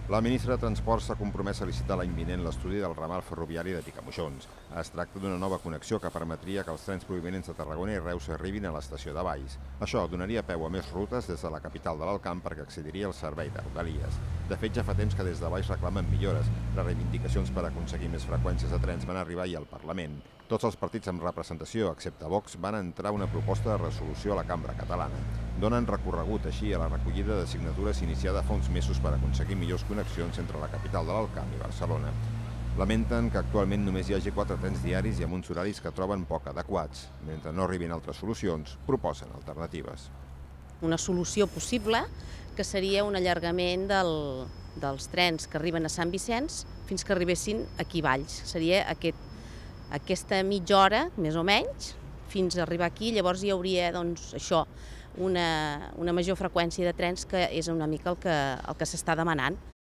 La ministra de Transports s'ha compromès a licitar l'any vinent l'estudi del ramal ferroviari de Picamoixons. Es tracta d'una nova connexió que permetria que els trens provinents de Tarragona i Reus arribin a l'estació de Valls. Això donaria peu a més rutes des de la capital de l'Alt Camp perquè accediria al servei de Rodalies. De fet, ja fa temps que des de Valls reclamen millores. Les reivindicacions per aconseguir més freqüències de trens van arribar ahir al Parlament. Tots els partits amb representació, excepte Vox, van entrar una proposta de resolució a la cambra catalana. Donen recorregut així a la recollida de signatures iniciada fa uns mesos per aconseguir millors connexions entre la capital de l'Alt Camp i Barcelona. Lamenten que actualment només hi hagi 4 trens diaris i amb uns horaris que troben poc adequats. Mentre no arribin altres solucions, proposen alternatives. Una solució possible que seria un allargament dels trens que arriben a Sant Vicenç fins que arribessin aquí a Valls. Seria aquesta mitja hora, més o menys, fins a arribar aquí. Llavors hi hauria una major freqüència de trens, que és una mica el que s'està demanant.